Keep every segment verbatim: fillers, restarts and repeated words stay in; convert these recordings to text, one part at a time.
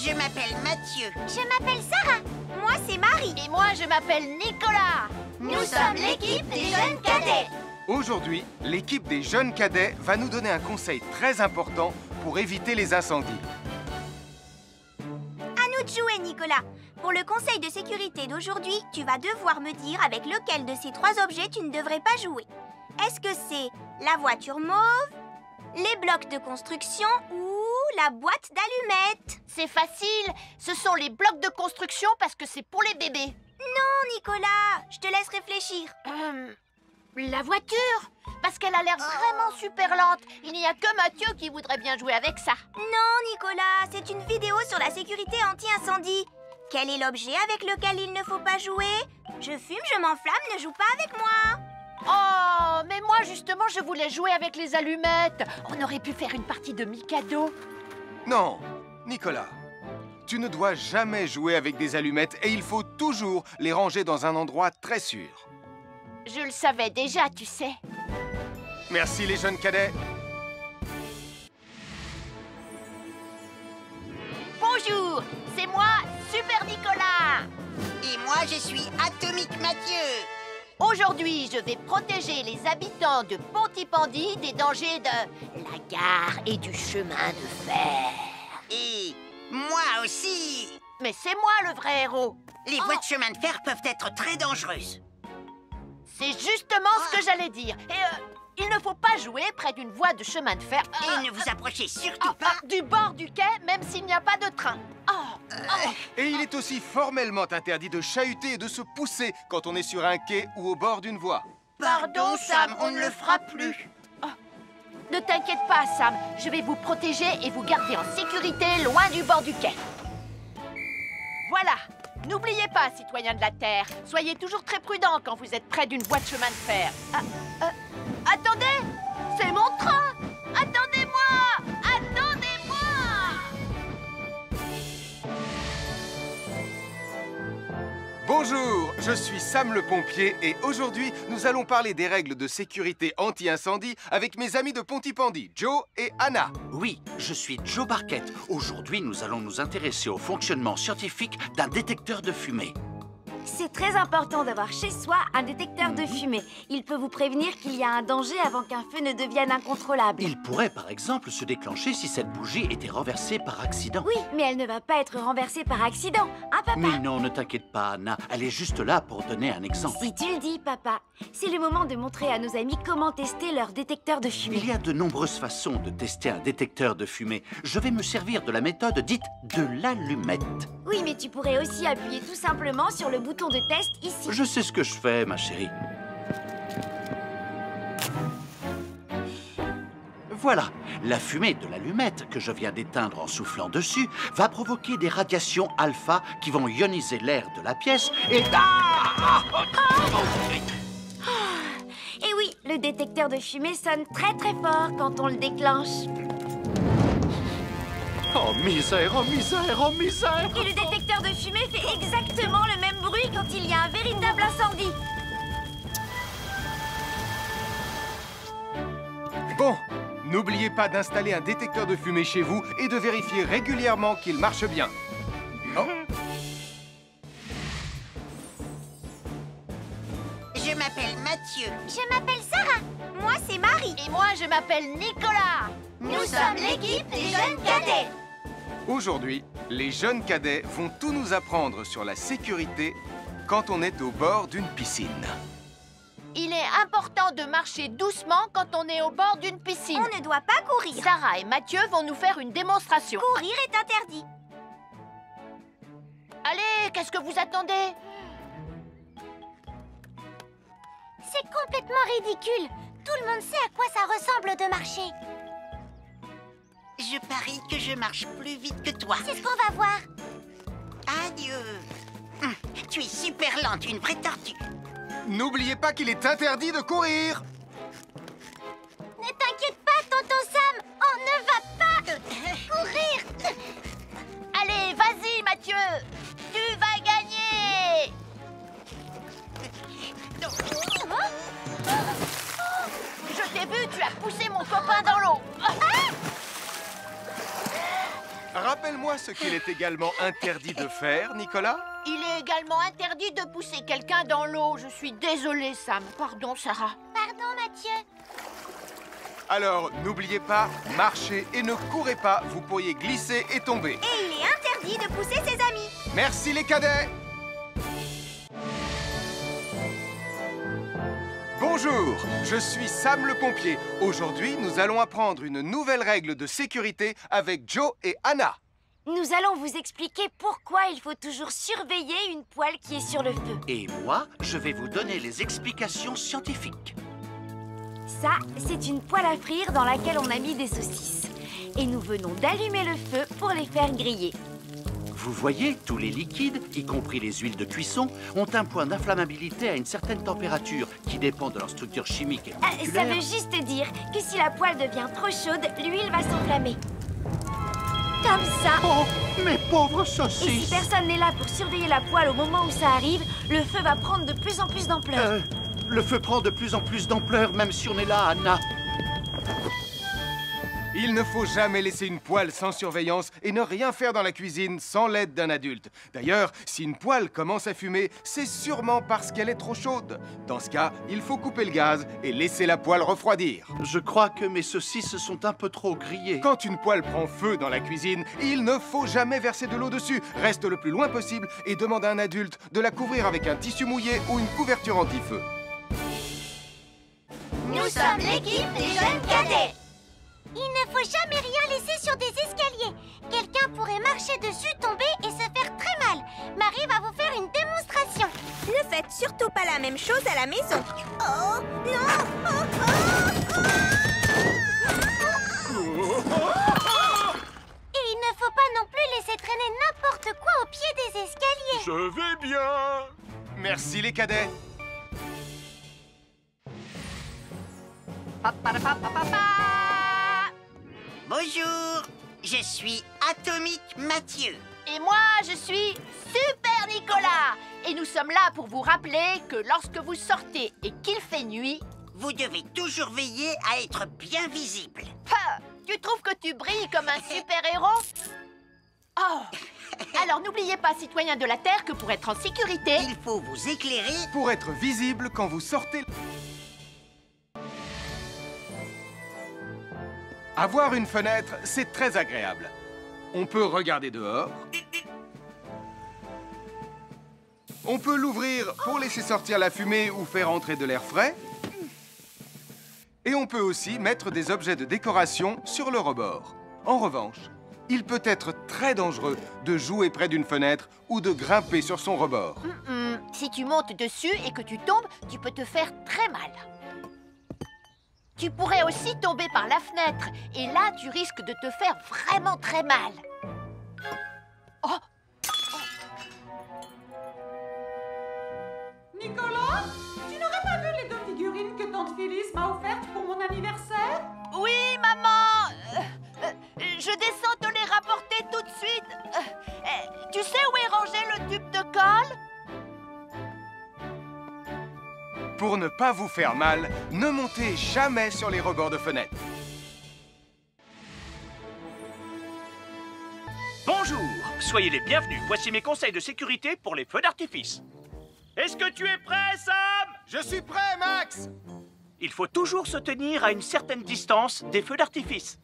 Je m'appelle Mathieu. Je m'appelle Sarah. Moi, c'est Marie. Et moi, je m'appelle Nicolas. Nous, Nous sommes l'équipe des jeunes cadets. Aujourd'hui, l'équipe des jeunes cadets va nous donner un conseil très important pour éviter les incendies. À nous de jouer, Nicolas. Pour le conseil de sécurité d'aujourd'hui, tu vas devoir me dire avec lequel de ces trois objets tu ne devrais pas jouer. Est-ce que c'est la voiture mauve, les blocs de construction ou la boîte d'allumettes? C'est facile. Ce sont les blocs de construction parce que c'est pour les bébés. Non, Nicolas. Je te laisse réfléchir. Euh, la voiture, parce qu'elle a l'air vraiment super lente. Il n'y a que Mathieu qui voudrait bien jouer avec ça. Non, Nicolas. C'est une vidéo sur la sécurité anti-incendie. Quel est l'objet avec lequel il ne faut pas jouer? Je fume, je m'enflamme, ne joue pas avec moi. Oh, mais moi, justement, je voulais jouer avec les allumettes. On aurait pu faire une partie de Mikado. Non, Nicolas, tu ne dois jamais jouer avec des allumettes et il faut toujours les ranger dans un endroit très sûr. Je le savais déjà, tu sais. Merci les jeunes cadets. Bonjour, c'est moi, Super Nicolas. Et moi, je suis Atomique Mathieu. Aujourd'hui, je vais protéger les habitants de Pontypandy des dangers de la gare et du chemin de fer. Et moi aussi. Mais c'est moi le vrai héros. Les Oh. voies de chemin de fer peuvent être très dangereuses. C'est justement ce que j'allais dire. Et euh, il ne faut pas jouer près d'une voie de chemin de fer. Et Ah, ne vous approchez surtout ah, pas. ah, du bord du quai, même s'il n'y a pas de train. Oh, oh. Et il est aussi formellement interdit de chahuter et de se pousser quand on est sur un quai ou au bord d'une voie. Pardon, Sam, on ne le fera plus. Oh. Ne t'inquiète pas, Sam. Je vais vous protéger et vous garder en sécurité loin du bord du quai. Voilà. N'oubliez pas, citoyens de la Terre, soyez toujours très prudents quand vous êtes près d'une voie de chemin de fer. Ah, euh, attendez! C'est mon train! Attendez-moi! Attendez-moi! Bonjour, je suis Sam le pompier et aujourd'hui, nous allons parler des règles de sécurité anti-incendie avec mes amis de Pontypandy, Joe et Anna. Oui, je suis Joe Barquette. Aujourd'hui, nous allons nous intéresser au fonctionnement scientifique d'un détecteur de fumée. C'est très important d'avoir chez soi un détecteur de fumée. Il peut vous prévenir qu'il y a un danger avant qu'un feu ne devienne incontrôlable. Il pourrait, par exemple, se déclencher si cette bougie était renversée par accident. Oui, mais elle ne va pas être renversée par accident, hein, papa? Mais non, ne t'inquiète pas, Anna. Elle est juste là pour donner un exemple. Si tu le dis, papa. C'est le moment de montrer à nos amis comment tester leur détecteur de fumée. Il y a de nombreuses façons de tester un détecteur de fumée. Je vais me servir de la méthode dite de l'allumette. Oui, mais tu pourrais aussi appuyer tout simplement sur le bouton de test ici. Je sais ce que je fais, ma chérie. Voilà, la fumée de l'allumette que je viens d'éteindre en soufflant dessus va provoquer des radiations alpha qui vont ioniser l'air de la pièce et... Ah Et oui, le détecteur de fumée sonne très très fort quand on le déclenche. Oh misère, oh misère, oh misère! Et le détecteur de fumée fait exactement le même bruit quand il y a un véritable incendie. Bon, n'oubliez pas d'installer un détecteur de fumée chez vous et de vérifier régulièrement qu'il marche bien. Oh. Je m'appelle Mathieu. Je m'appelle Sarah. Moi, c'est Marie. Et moi, je m'appelle Nicolas. Nous sommes l'équipe des jeunes cadets. Aujourd'hui, les jeunes cadets vont tout nous apprendre sur la sécurité quand on est au bord d'une piscine. Il est important de marcher doucement quand on est au bord d'une piscine. On ne doit pas courir. Sarah et Mathieu vont nous faire une démonstration. Courir est interdit. Allez, qu'est-ce que vous attendez? C'est complètement ridicule. Tout le monde sait à quoi ça ressemble de marcher. Je parie que je marche plus vite que toi. C'est ce qu'on va voir. Adieu. Hum, tu es super lente, une vraie tortue. N'oubliez pas qu'il est interdit de courir. Ne t'inquiète pas, tonton Sam. On ne va pas courir. Allez, vas-y, Mathieu. Tu vas gagner. Je t'ai vu, tu as poussé mon copain dans l'eau. Rappelez Rappelle-moi ce qu'il est également interdit de faire, Nicolas. Il est également interdit de pousser quelqu'un dans l'eau. Je suis désolée, Sam. Pardon, Sarah. Pardon, Mathieu. Alors, n'oubliez pas, marchez et ne courez pas, vous pourriez glisser et tomber. Et il est interdit de pousser ses amis. Merci les cadets. Bonjour, je suis Sam le pompier. Aujourd'hui, nous allons apprendre une nouvelle règle de sécurité avec Joe et Anna. Nous allons vous expliquer pourquoi il faut toujours surveiller une poêle qui est sur le feu. Et moi, je vais vous donner les explications scientifiques. Ça, c'est une poêle à frire dans laquelle on a mis des saucisses. Et nous venons d'allumer le feu pour les faire griller. Vous voyez, tous les liquides, y compris les huiles de cuisson, ont un point d'inflammabilité à une certaine température qui dépend de leur structure chimique et Ah, moléculaire. ça veut juste dire que si la poêle devient trop chaude, l'huile va s'enflammer. Comme ça. Oh, mes pauvres Et si saucisses! personne n'est là pour surveiller la poêle au moment où ça arrive, le feu va prendre de plus en plus d'ampleur. Euh, le feu prend de plus en plus d'ampleur, même si on est là, Anna. Il ne faut jamais laisser une poêle sans surveillance et ne rien faire dans la cuisine sans l'aide d'un adulte. D'ailleurs, si une poêle commence à fumer, c'est sûrement parce qu'elle est trop chaude. Dans ce cas, il faut couper le gaz et laisser la poêle refroidir. Je crois que mes saucisses sont un peu trop grillées. Quand une poêle prend feu dans la cuisine, il ne faut jamais verser de l'eau dessus. Reste le plus loin possible et demande à un adulte de la couvrir avec un tissu mouillé ou une couverture anti-feu. Nous sommes l'équipe des jeunes cadets. Il ne faut jamais rien laisser sur des escaliers. Quelqu'un pourrait marcher dessus, tomber et se faire très mal. Marie va vous faire une démonstration. Ne faites surtout pas la même chose à la maison. Oh, non! Oh, oh, oh. Et il ne faut pas non plus laisser traîner n'importe quoi au pied des escaliers. Je vais bien. Merci les cadets. Bonjour, je suis Atomique Mathieu. Et moi, je suis Super Nicolas. Et nous sommes là pour vous rappeler que lorsque vous sortez et qu'il fait nuit... Vous devez toujours veiller à être bien visible. Ha, tu trouves que tu brilles comme un super-héros? Oh. Alors n'oubliez pas, citoyens de la Terre, que pour être en sécurité... Il faut vous éclairer. Pour être visible quand vous sortez... Avoir une fenêtre, c'est très agréable. On peut regarder dehors. On peut l'ouvrir pour laisser sortir la fumée ou faire entrer de l'air frais. Et on peut aussi mettre des objets de décoration sur le rebord. En revanche, il peut être très dangereux de jouer près d'une fenêtre ou de grimper sur son rebord. Mm-mm. Si tu montes dessus et que tu tombes, tu peux te faire très mal. Tu pourrais aussi tomber par la fenêtre. Et là, tu risques de te faire vraiment très mal. Oh! Nicolas, tu n'aurais pas vu les deux figurines que tante Phyllis m'a offertes pour mon anniversaire? Oui, maman! Euh, euh, je descends te les rapporter tout de suite. Euh, euh, tu sais où est rangé le tube de colle? Pour ne pas vous faire mal, ne montez jamais sur les rebords de fenêtres. Bonjour, soyez les bienvenus. Voici mes conseils de sécurité pour les feux d'artifice. Est-ce que tu es prêt, Sam? Je suis prêt, Max! Il faut toujours se tenir à une certaine distance des feux d'artifice.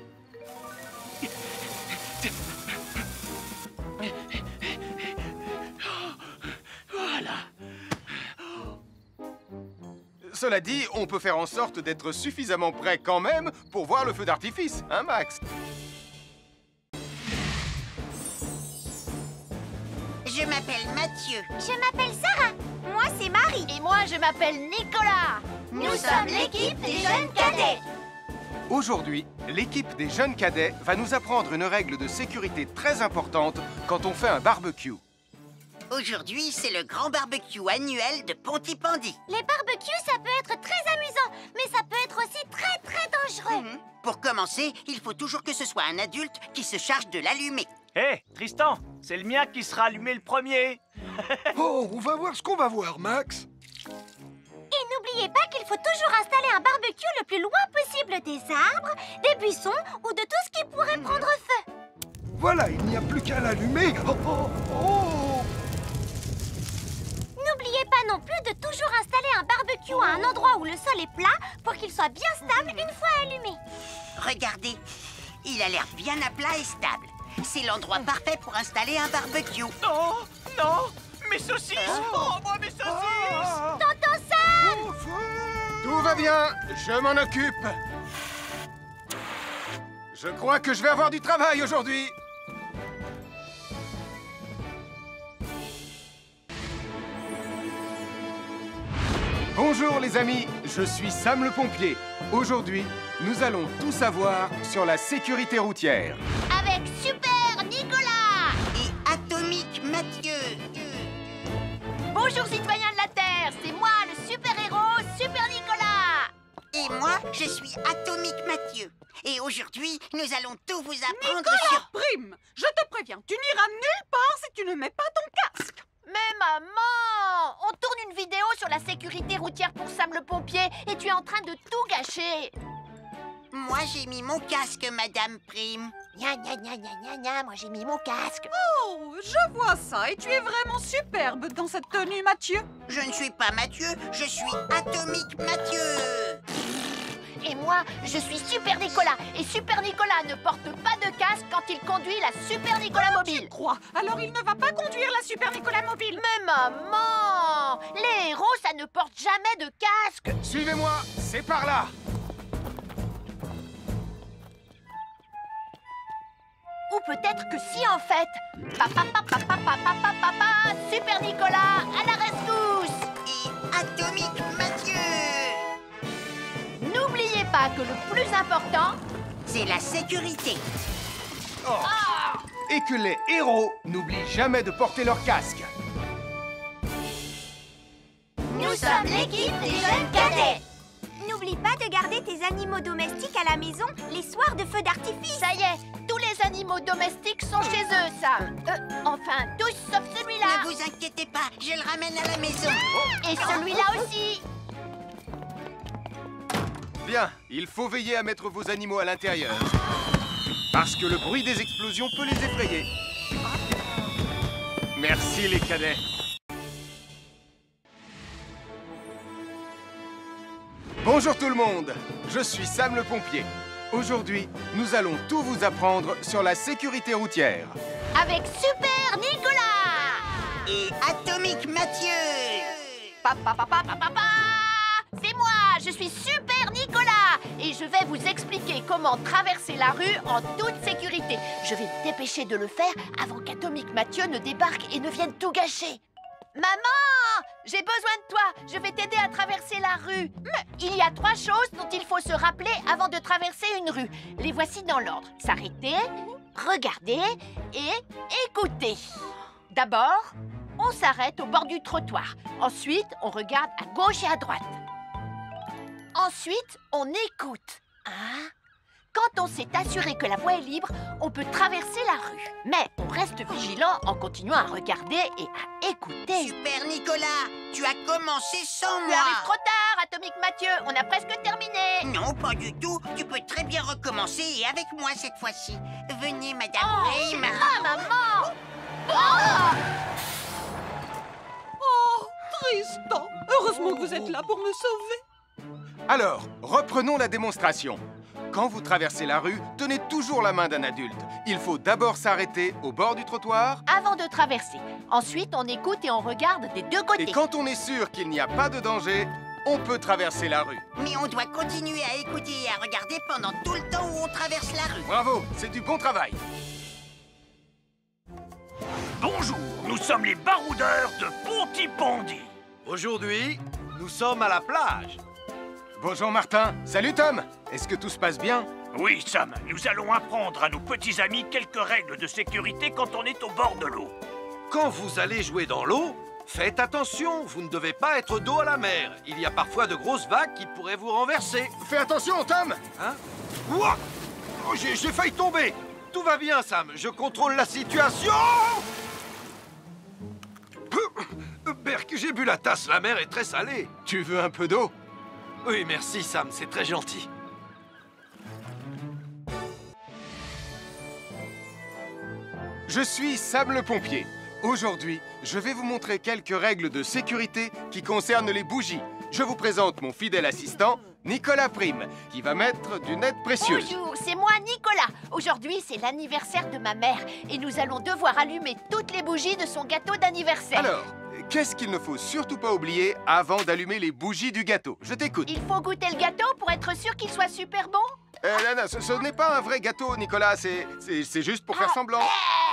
Voilà. Cela dit, on peut faire en sorte d'être suffisamment près quand même pour voir le feu d'artifice, hein, Max? Je m'appelle Mathieu. Je m'appelle Sarah. Moi, c'est Marie. Et moi, je m'appelle Nicolas. Nous sommes l'équipe des jeunes cadets. Aujourd'hui, l'équipe des jeunes cadets va nous apprendre une règle de sécurité très importante quand on fait un barbecue. Aujourd'hui, c'est le grand barbecue annuel de Pontypandy. Les barbecues, ça peut être très amusant, mais ça peut être aussi très, très dangereux. Mhm. Pour commencer, il faut toujours que ce soit un adulte qui se charge de l'allumer. Hé, hey, Tristan, c'est le mien qui sera allumé le premier. Oh, on va voir ce qu'on va voir, Max. Et n'oubliez pas qu'il faut toujours installer un barbecue le plus loin possible des arbres, des buissons ou de tout ce qui pourrait prendre feu. Voilà, il n'y a plus qu'à l'allumer. Oh, oh, oh. N'oubliez pas non plus de toujours installer un barbecue à un endroit où le sol est plat pour qu'il soit bien stable une fois allumé. Regardez, il a l'air bien à plat et stable. C'est l'endroit parfait pour installer un barbecue. Non, non, mes saucisses. Oh, moi, mes saucisses. Tonton Sam! Tout va bien, je m'en occupe. Je crois que je vais avoir du travail aujourd'hui. Bonjour les amis, je suis Sam le pompier. Aujourd'hui, nous allons tout savoir sur la sécurité routière. Avec Super Nicolas! Et Atomique Mathieu. Bonjour citoyens de la Terre, c'est moi le super-héros Super Nicolas. Et moi, je suis Atomique Mathieu. Et aujourd'hui, nous allons tout vous apprendre Nicolas sur... Prime, je te préviens, tu n'iras nulle part si tu ne mets pas ton casque. Mais maman, on tourne une vidéo sur la sécurité routière pour Sam le pompier et tu es en train de tout gâcher. Moi, j'ai mis mon casque, Madame Prime. Gna gna gna gna gna gna, moi j'ai mis mon casque. Oh, je vois ça et tu es vraiment superbe dans cette tenue, Mathieu. Je ne suis pas Mathieu, je suis Atomique Mathieu. Et moi, je suis Super Nicolas. Et Super Nicolas ne porte pas de casque quand il conduit la Super Nicolas Mobile. Tu crois? Alors il ne va pas conduire la Super Nicolas Mobile. Mais maman, les héros, ça ne porte jamais de casque. Suivez-moi, c'est par là. Ou peut-être que si en fait. Papa, papa, papa, papa, papa, Super Nicolas, à la rescousse. Et Atomique Mathieu. N'oubliez pas que le plus important, c'est la sécurité. Oh. Et que les héros n'oublient jamais de porter leur casque. Nous sommes l'équipe des jeunes cadets. N'oublie pas de garder tes animaux domestiques à la maison les soirs de feux d'artifice. ça y est, tous les animaux domestiques sont chez eux, Sam. Euh, enfin, tous sauf celui-là. Ne vous inquiétez pas, je le ramène à la maison. Et celui-là aussi. Bien, il faut veiller à mettre vos animaux à l'intérieur. Parce que le bruit des explosions peut les effrayer. Merci les cadets. Bonjour tout le monde, je suis Sam le pompier. Aujourd'hui, nous allons tout vous apprendre sur la sécurité routière. Avec Super Nicolas. Et Atomique Mathieu. Papa, papa, papa, papa. C'est moi, je suis Super Nicolas. Et je vais vous expliquer comment traverser la rue en toute sécurité. Je vais me dépêcher de le faire avant qu'Atomique Mathieu ne débarque et ne vienne tout gâcher. Maman, j'ai besoin de toi. Je vais t'aider à traverser la rue. Mais il y a trois choses dont il faut se rappeler avant de traverser une rue. Les voici dans l'ordre. S'arrêter, regarder et écouter. D'abord, on s'arrête au bord du trottoir. Ensuite, on regarde à gauche et à droite. Ensuite, on écoute. Hein? Quand on s'est assuré que la voie est libre, on peut traverser la rue. Mais on reste vigilant en continuant à regarder et à écouter. Super Nicolas, tu as commencé sans Tu moi. arrives trop tard, Atomique Mathieu. On a presque terminé. Non, pas du tout. Tu peux très bien recommencer et avec moi cette fois-ci. Venez, Madame Oh, Prime. ah, maman. Oh! Oh, Tristan. Heureusement que vous êtes là pour me sauver. Alors, reprenons la démonstration. Quand vous traversez la rue, tenez toujours la main d'un adulte. Il faut d'abord s'arrêter au bord du trottoir. Avant de traverser. Ensuite, on écoute et on regarde des deux côtés. Et quand on est sûr qu'il n'y a pas de danger, on peut traverser la rue. Mais on doit continuer à écouter et à regarder pendant tout le temps où on traverse la rue. Bravo, c'est du bon travail. Bonjour, nous sommes les baroudeurs de Pontypandy. Aujourd'hui, nous sommes à la plage. Bonjour Martin. Salut Tom. Est-ce que tout se passe bien? Oui, Sam, nous allons apprendre à nos petits amis quelques règles de sécurité quand on est au bord de l'eau. Quand vous allez jouer dans l'eau, faites attention, vous ne devez pas être dos à la mer. Il y a parfois de grosses vagues qui pourraient vous renverser. Fais attention, Tom. Hein? Ouah! Oh, j'ai, j'ai failli tomber. Tout va bien, Sam, je contrôle la situation. Berk, j'ai bu la tasse, la mer est très salée. Tu veux un peu d'eau? Oui, merci, Sam, c'est très gentil. je suis Sam le pompier. Aujourd'hui, je vais vous montrer quelques règles de sécurité qui concernent les bougies. Je vous présente mon fidèle assistant, Nicolas Prime, qui va mettre d'une aide précieuse. Bonjour, c'est moi Nicolas. Aujourd'hui, c'est l'anniversaire de ma mère et nous allons devoir allumer toutes les bougies de son gâteau d'anniversaire. Alors, qu'est-ce qu'il ne faut surtout pas oublier avant d'allumer les bougies du gâteau? Je t'écoute. Il faut goûter le gâteau pour être sûr qu'il soit super bon. Euh, non, non, ce, ce n'est pas un vrai gâteau, Nicolas. C'est c'est- c'est juste pour faire semblant.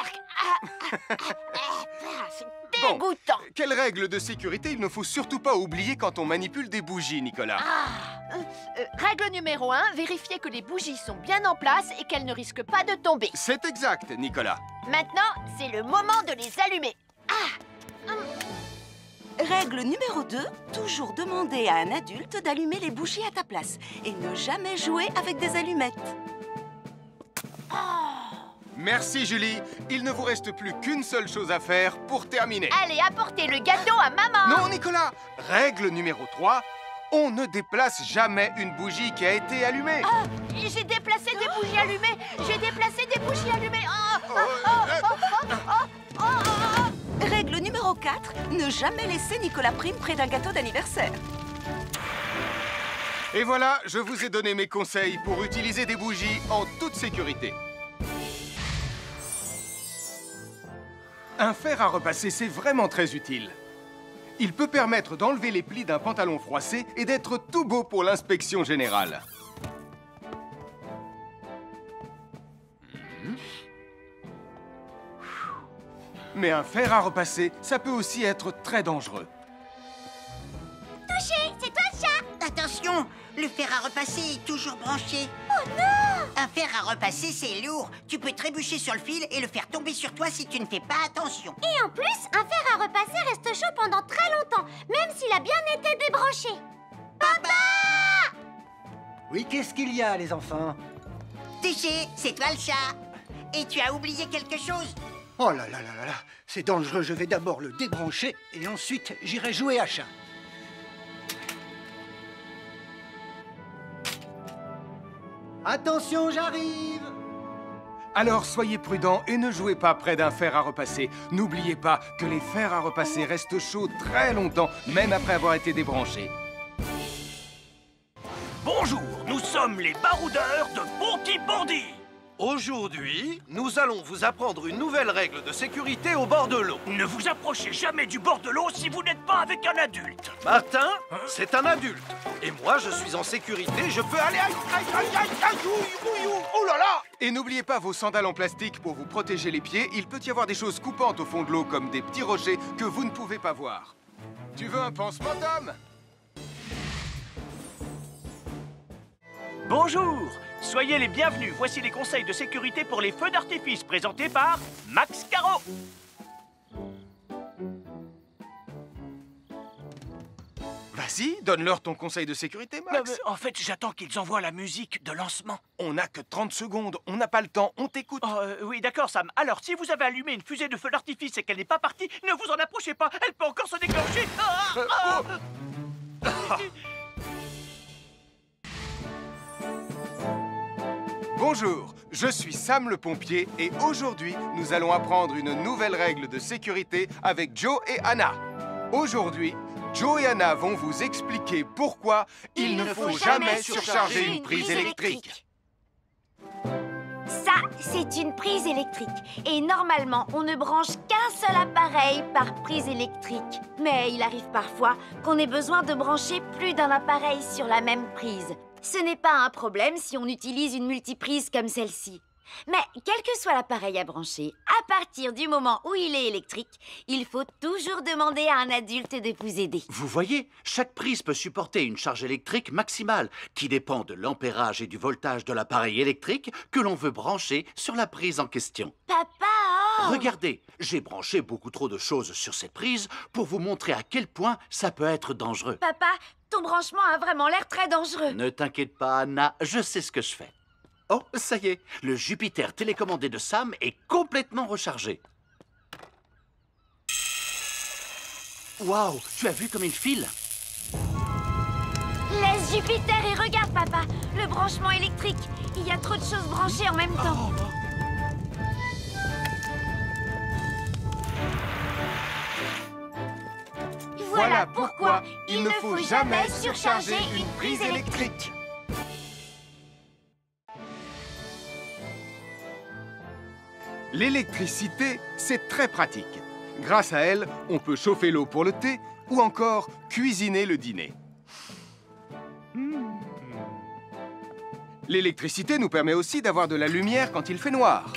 C'est dégoûtant. Quelles règles de sécurité il ne faut surtout pas oublier quand on manipule des bougies, Nicolas? Ah, euh, euh, règle numéro un, vérifier que les bougies sont bien en place et qu'elles ne risquent pas de tomber. C'est exact, Nicolas. Maintenant, c'est le moment de les allumer. Règle numéro deux, toujours demander à un adulte d'allumer les bougies à ta place et ne jamais jouer avec des allumettes. Merci, Julie. Il ne vous reste plus qu'une seule chose à faire pour terminer. Allez, apportez le gâteau à maman. Non, Nicolas. Règle numéro trois, on ne déplace jamais une bougie qui a été allumée. Ah, j'ai déplacé des bougies allumées. J'ai déplacé des bougies allumées. Oh, oh, oh, oh, oh, oh, oh, oh. Règle numéro quatre, ne jamais laisser Nicolas Prime près d'un gâteau d'anniversaire. Et voilà, je vous ai donné mes conseils pour utiliser des bougies en toute sécurité. Un fer à repasser, c'est vraiment très utile. Il peut permettre d'enlever les plis d'un pantalon froissé et d'être tout beau pour l'inspection générale. Mais un fer à repasser, ça peut aussi être très dangereux. Touché, c'est toi le chat. Attention, le fer à repasser est toujours branché. Oh non! Un fer à repasser, c'est lourd. Tu peux trébucher sur le fil et le faire tomber sur toi si tu ne fais pas attention. Et en plus, un fer à repasser reste chaud pendant très longtemps, même s'il a bien été débranché. Papa! Oui, qu'est-ce qu'il y a, les enfants? Touché, c'est toi le chat. Et tu as oublié quelque chose? Oh là là là là là, c'est dangereux, je vais d'abord le débrancher et ensuite j'irai jouer à chat. Attention, j'arrive! Alors soyez prudents et ne jouez pas près d'un fer à repasser. N'oubliez pas que les fers à repasser restent chauds très longtemps, même après avoir été débranchés. Bonjour, nous sommes les baroudeurs de Pontypandy. Aujourd'hui, nous allons vous apprendre une nouvelle règle de sécurité au bord de l'eau. Ne vous approchez jamais du bord de l'eau si vous n'êtes pas avec un adulte. Martin, c'est un adulte. Et moi, je suis en sécurité, je peux aller... Aïe, aïe, aïe, aïe, aïe, ouïe, ouïe, ouïe, oh là là! Et n'oubliez pas vos sandales en plastique pour vous protéger les pieds. Il peut y avoir des choses coupantes au fond de l'eau, comme des petits rochers que vous ne pouvez pas voir. Tu veux un pansement, Tom? Bonjour, soyez les bienvenus. Voici les conseils de sécurité pour les feux d'artifice présentés par Max Caro. Vas-y, donne-leur ton conseil de sécurité, Max. Non, mais en fait, j'attends qu'ils envoient la musique de lancement. On n'a que trente secondes, on n'a pas le temps, on t'écoute. Oh, euh, oui, d'accord, Sam. Alors, si vous avez allumé une fusée de feu d'artifice et qu'elle n'est pas partie, ne vous en approchez pas. Elle peut encore se déclencher. Ah, Euh, ah. oh. Bonjour, je suis Sam le pompier et aujourd'hui, nous allons apprendre une nouvelle règle de sécurité avec Joe et Anna. Aujourd'hui, Joe et Anna vont vous expliquer pourquoi il, il ne faut, faut jamais surcharger une prise électrique. Ça, c'est une prise électrique. Et normalement, on ne branche qu'un seul appareil par prise électrique. Mais il arrive parfois qu'on ait besoin de brancher plus d'un appareil sur la même prise. Ce n'est pas un problème si on utilise une multiprise comme celle-ci. Mais quel que soit l'appareil à brancher, à partir du moment où il est électrique, il faut toujours demander à un adulte de vous aider. Vous voyez, chaque prise peut supporter une charge électrique maximale qui dépend de l'ampérage et du voltage de l'appareil électrique que l'on veut brancher sur la prise en question. Papa, oh! Regardez, j'ai branché beaucoup trop de choses sur cette prise pour vous montrer à quel point ça peut être dangereux. Papa, ton branchement a vraiment l'air très dangereux. Ne t'inquiète pas, Anna, je sais ce que je fais. Oh, ça y est, le Jupiter télécommandé de Sam est complètement rechargé. Waouh, tu as vu comme il file? Laisse Jupiter et regarde, papa. Le branchement électrique. Il y a trop de choses branchées en même temps. Voilà pourquoi il ne faut jamais surcharger une prise électrique. L'électricité, c'est très pratique. Grâce à elle, on peut chauffer l'eau pour le thé ou encore cuisiner le dîner. L'électricité nous permet aussi d'avoir de la lumière quand il fait noir.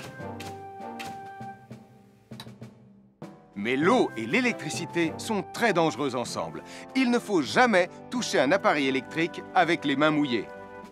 Mais l'eau et l'électricité sont très dangereuses ensemble. Il ne faut jamais toucher un appareil électrique avec les mains mouillées.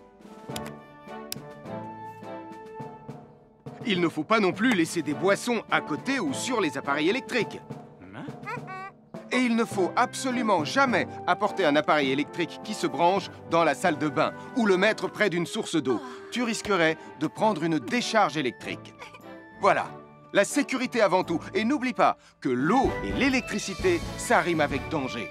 Il ne faut pas non plus laisser des boissons à côté ou sur les appareils électriques. Et il ne faut absolument jamais apporter un appareil électrique qui se branche dans la salle de bain ou le mettre près d'une source d'eau. Tu risquerais de prendre une décharge électrique. Voilà, la sécurité avant tout. Et n'oublie pas que l'eau et l'électricité, ça rime avec danger.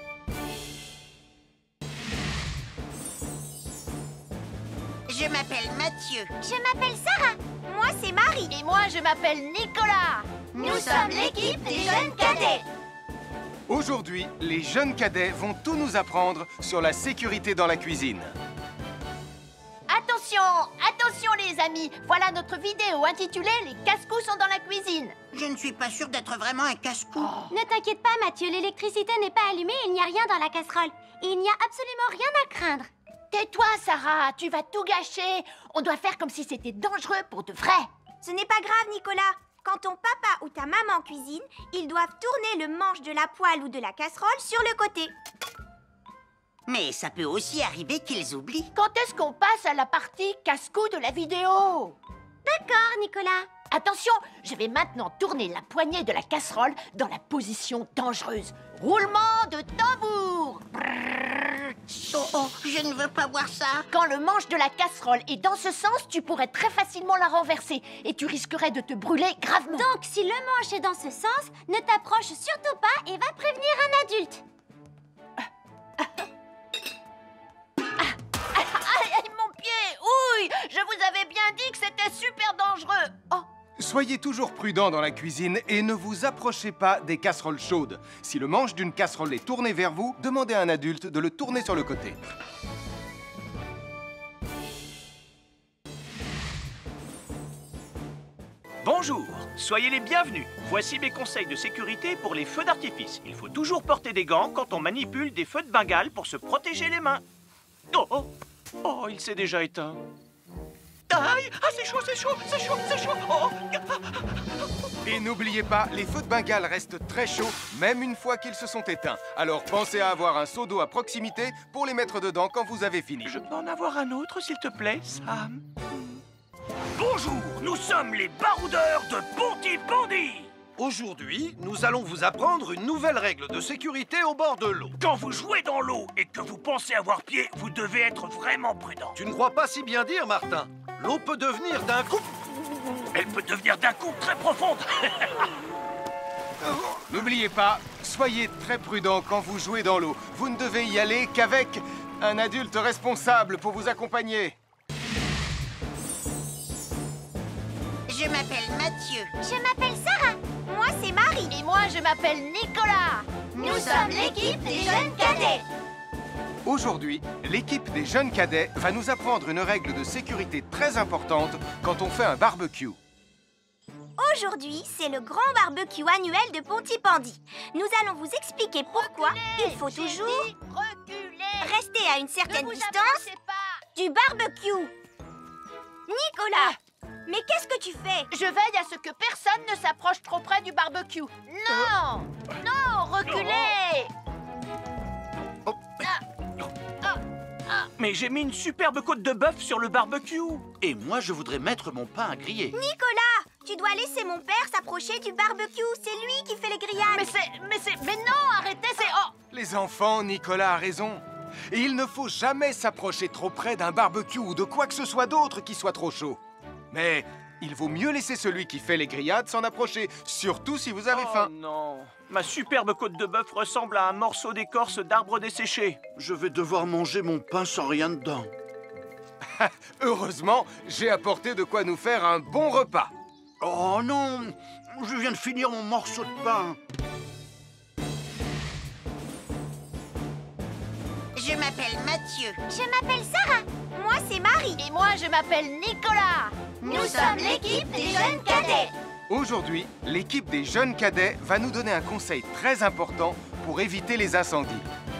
Je m'appelle Mathieu. Je m'appelle Sarah. Moi, c'est Marie. Et moi, je m'appelle Nicolas. Nous, Nous sommes l'équipe des jeunes cadets. Aujourd'hui, les jeunes cadets vont tout nous apprendre sur la sécurité dans la cuisine. Attention, attention les amis. Voilà notre vidéo intitulée « Les casse-cous sont dans la cuisine ». Je ne suis pas sûre d'être vraiment un casse-cou. Oh. Ne t'inquiète pas, Mathieu. L'électricité n'est pas allumée et il n'y a rien dans la casserole. Il n'y a absolument rien à craindre. Tais-toi, Sarah. Tu vas tout gâcher. On doit faire comme si c'était dangereux pour de vrai. Ce n'est pas grave, Nicolas. Quand ton papa ou ta maman cuisine, ils doivent tourner le manche de la poêle ou de la casserole sur le côté. Mais ça peut aussi arriver qu'ils oublient. Quand est-ce qu'on passe à la partie casse-cou de la vidéo? D'accord, Nicolas. Attention, je vais maintenant tourner la poignée de la casserole dans la position dangereuse. Roulement de tambour. Oh, oh, je ne veux pas voir ça. Quand le manche de la casserole est dans ce sens, tu pourrais très facilement la renverser et tu risquerais de te brûler gravement. Donc, si le manche est dans ce sens, ne t'approche surtout pas et va prévenir un adulte. Aïe, aïe, mon pied! Ouille! Je vous avais bien dit que c'était super dangereux. Oh! Soyez toujours prudents dans la cuisine et ne vous approchez pas des casseroles chaudes. Si le manche d'une casserole est tourné vers vous, demandez à un adulte de le tourner sur le côté. Bonjour, soyez les bienvenus. Voici mes conseils de sécurité pour les feux d'artifice. Il faut toujours porter des gants quand on manipule des feux de Bengale pour se protéger les mains. Oh, oh, oh, il s'est déjà éteint. Aïe! Ah, c'est chaud, c'est chaud, c'est chaud, c'est chaud! Oh. Et n'oubliez pas, les feux de Bengale restent très chauds, même une fois qu'ils se sont éteints. Alors pensez à avoir un seau d'eau à proximité pour les mettre dedans quand vous avez fini. Je peux en avoir un autre, s'il te plaît, Sam? Bonjour, nous sommes les baroudeurs de Pontypandy. Aujourd'hui, nous allons vous apprendre une nouvelle règle de sécurité au bord de l'eau. Quand vous jouez dans l'eau et que vous pensez avoir pied, vous devez être vraiment prudent. Tu ne crois pas si bien dire, Martin? L'eau peut devenir d'un coup... Elle peut devenir d'un coup très profonde. N'oubliez pas, soyez très prudent quand vous jouez dans l'eau. Vous ne devez y aller qu'avec un adulte responsable pour vous accompagner. Je m'appelle Mathieu. Je m'appelle Sarah. Moi, c'est Marie. Et moi, je m'appelle Nicolas. Nous, Nous sommes l'équipe des jeunes cadets. Aujourd'hui, l'équipe des jeunes cadets va nous apprendre une règle de sécurité très importante quand on fait un barbecue. Aujourd'hui, c'est le grand barbecue annuel de Pontypandy. Nous allons vous expliquer pourquoi reculez, il faut toujours dit, rester à une certaine distance du barbecue. Nicolas, mais qu'est-ce que tu fais? Je veille à ce que personne ne s'approche trop près du barbecue. Non! Non, reculez! Oh. Mais j'ai mis une superbe côte de bœuf sur le barbecue. Et moi, je voudrais mettre mon pain à griller. Nicolas, tu dois laisser mon père s'approcher du barbecue. C'est lui qui fait les grillades. Mais c'est... Mais c'est... Mais non, arrêtez, c'est... Oh! Les enfants, Nicolas a raison. Et il ne faut jamais s'approcher trop près d'un barbecue ou de quoi que ce soit d'autre qui soit trop chaud. Mais il vaut mieux laisser celui qui fait les grillades s'en approcher, surtout si vous avez oh faim. Non, ma superbe côte de bœuf ressemble à un morceau d'écorce d'arbre desséché. Je vais devoir manger mon pain sans rien dedans. Heureusement, j'ai apporté de quoi nous faire un bon repas. Oh non, je viens de finir mon morceau de pain. Je m'appelle Mathieu. Je m'appelle Sarah. Moi, c'est Marie. Et moi, je m'appelle Nicolas. Nous, Nous sommes l'équipe des jeunes cadets. Aujourd'hui, l'équipe des jeunes cadets va nous donner un conseil très important pour éviter les incendies.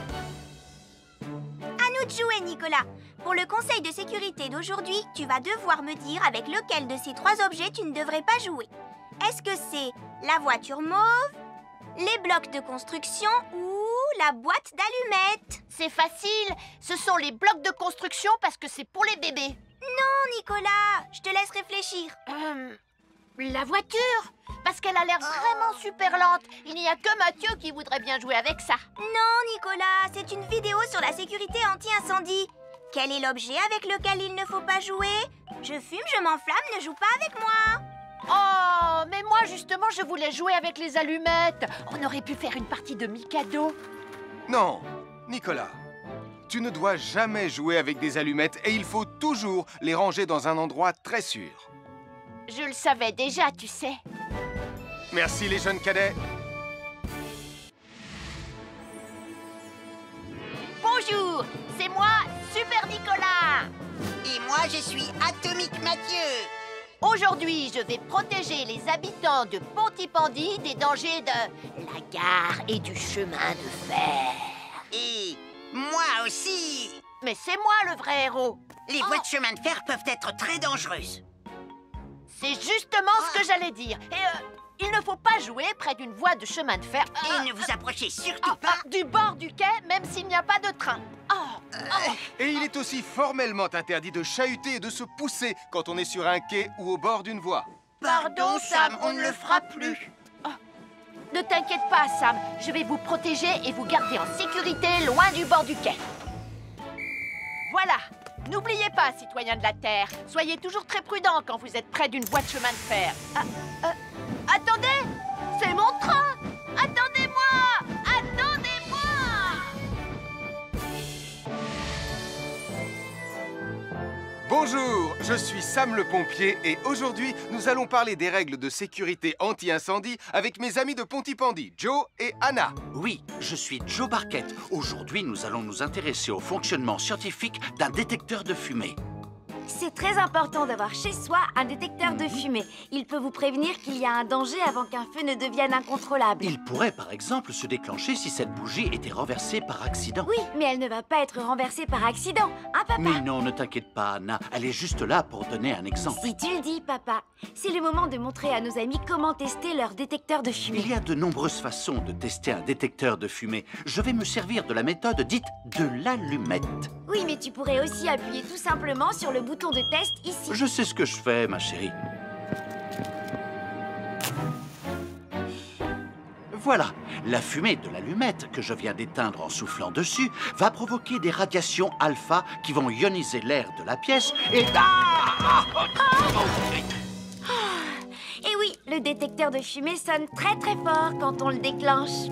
À nous de jouer, Nicolas. Pour le conseil de sécurité d'aujourd'hui, tu vas devoir me dire avec lequel de ces trois objets tu ne devrais pas jouer. Est-ce que c'est la voiture mauve, les blocs de construction ou la boîte d'allumettes? C'est facile. Ce sont les blocs de construction parce que c'est pour les bébés. Non, Nicolas. Je te laisse réfléchir. Euh, la voiture? Parce qu'elle a l'air vraiment super lente. Il n'y a que Mathieu qui voudrait bien jouer avec ça. Non, Nicolas. C'est une vidéo sur la sécurité anti-incendie. Quel est l'objet avec lequel il ne faut pas jouer? Je fume, je m'enflamme, ne joue pas avec moi. Oh, mais moi justement, je voulais jouer avec les allumettes. On aurait pu faire une partie de Mikado. Non, Nicolas, tu ne dois jamais jouer avec des allumettes et il faut toujours les ranger dans un endroit très sûr. Je le savais déjà, tu sais. Merci les jeunes cadets. Bonjour, c'est moi, Super Nicolas. Et moi, je suis Atomique Mathieu. Aujourd'hui, je vais protéger les habitants de Pontypandy des dangers de la gare et du chemin de fer. Et moi aussi. Mais c'est moi le vrai héros. Les voies de chemin de fer peuvent être très dangereuses. C'est justement oh. ce que j'allais dire. Et euh, il ne faut pas jouer près d'une voie de chemin de fer. Et euh, ne vous approchez surtout euh, pas euh, du bord du quai, même s'il n'y a pas de train. Oh. Oh. Et il est aussi formellement interdit de chahuter et de se pousser quand on est sur un quai ou au bord d'une voie. Pardon, Sam, on ne le fera plus. Oh. Ne t'inquiète pas, Sam. Je vais vous protéger et vous garder en sécurité loin du bord du quai. Voilà. N'oubliez pas, citoyens de la Terre, soyez toujours très prudents quand vous êtes près d'une voie de chemin de fer. Ah, euh, attendez! C'est mon train! Attendez-moi! Attendez-moi! Bonjour, je suis Sam le pompier et aujourd'hui, nous allons parler des règles de sécurité anti-incendie avec mes amis de Pontypandy, Joe et Anna. Oui, je suis Joe Barquette. Aujourd'hui, nous allons nous intéresser au fonctionnement scientifique d'un détecteur de fumée. C'est très important d'avoir chez soi un détecteur de fumée. Il peut vous prévenir qu'il y a un danger avant qu'un feu ne devienne incontrôlable. Il pourrait, par exemple, se déclencher si cette bougie était renversée par accident. Oui, mais elle ne va pas être renversée par accident, hein, papa? Mais non, ne t'inquiète pas, Anna. Elle est juste là pour donner un exemple. Si tu le dis, papa. C'est le moment de montrer à nos amis comment tester leur détecteur de fumée. Il y a de nombreuses façons de tester un détecteur de fumée. Je vais me servir de la méthode dite de l'allumette. Oui, mais tu pourrais aussi appuyer tout simplement sur le bouton de test ici. Je sais ce que je fais, ma chérie. Voilà, la fumée de l'allumette que je viens d'éteindre en soufflant dessus va provoquer des radiations alpha qui vont ioniser l'air de la pièce et... Ah Et oui, le détecteur de fumée sonne très très fort quand on le déclenche.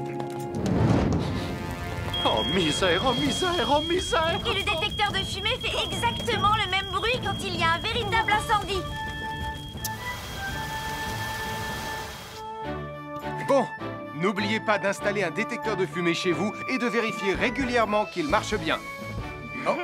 Oh misère, oh misère, oh misère! Et le détecteur de fumée fait exactement le même bruit quand il y a un véritable incendie. Bon, n'oubliez pas d'installer un détecteur de fumée chez vous et de vérifier régulièrement qu'il marche bien. Oh.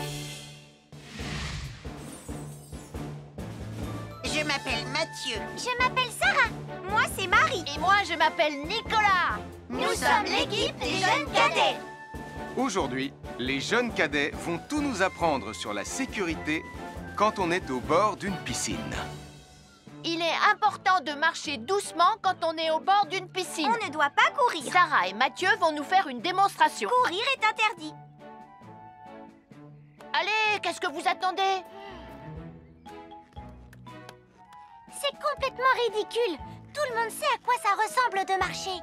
Je m'appelle Mathieu. Je m'appelle Sarah. Moi, c'est Marie. Et moi, je m'appelle Nicolas. Nous, Nous sommes l'équipe des jeunes cadets. Aujourd'hui, les jeunes cadets vont tout nous apprendre sur la sécurité quand on est au bord d'une piscine. Il est important de marcher doucement quand on est au bord d'une piscine. On ne doit pas courir. Sarah et Mathieu vont nous faire une démonstration. Courir est interdit. Allez, qu'est-ce que vous attendez? C'est complètement ridicule. Tout le monde sait à quoi ça ressemble de marcher.